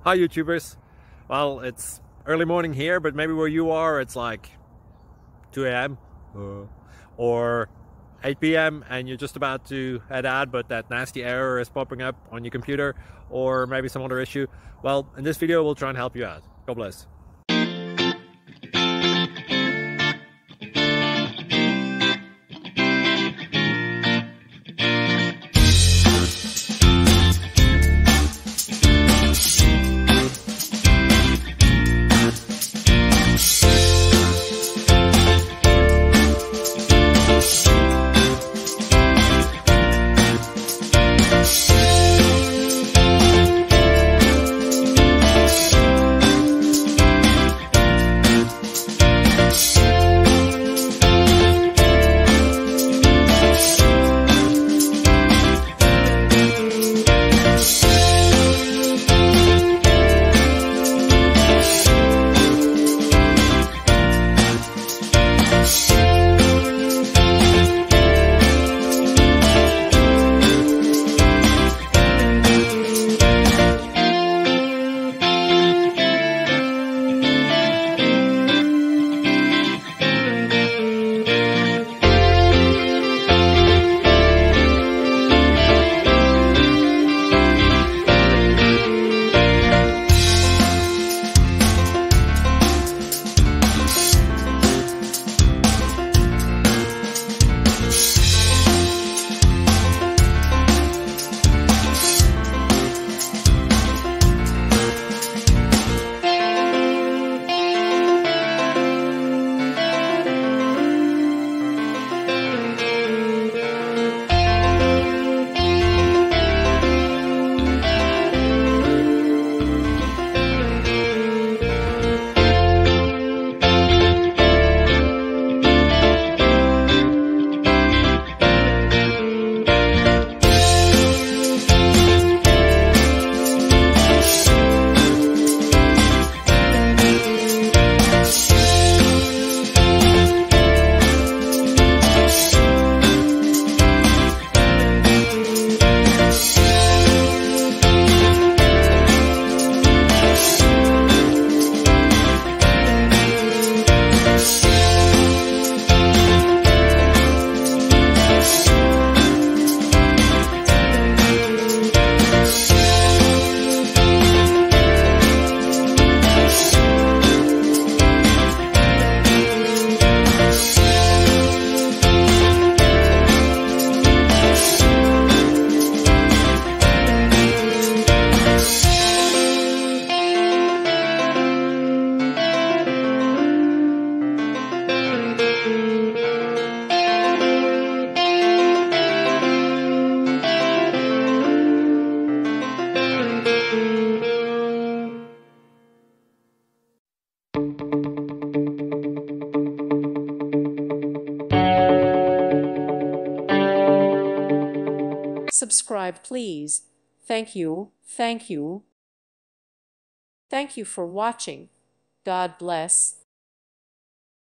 Hi YouTubers. Well, it's early morning here, but maybe where you are it's like 2 a.m. or 8 p.m. and you're just about to head out, but that nasty error is popping up on your computer, or maybe some other issue. Well, in this video we'll try and help you out. God bless. Subscribe, please. Thank you. Thank you. Thank you for watching. God bless.